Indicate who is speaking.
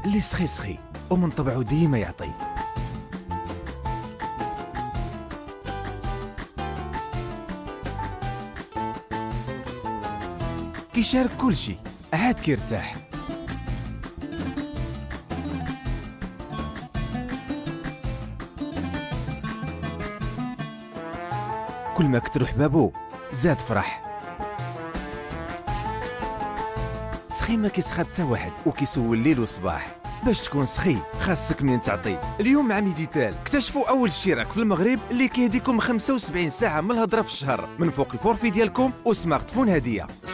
Speaker 1: اللي سخي سخي ومن طبعه ديما يعطي. كيشارك كلشي عاد كيرتاح. كل ما كترو حبابو زاد فرح. سخي ما كيسخاب حتى واحد وكيسول الليل والصباح. باش تكون سخي خاصك منين تعطي. اليوم مع ميديتال اكتشفوا اول اشتراك في المغرب اللي كيهديكم 75 ساعه من الهضره في الشهر من فوق الفورفي ديالكم وسمارت فون هديه.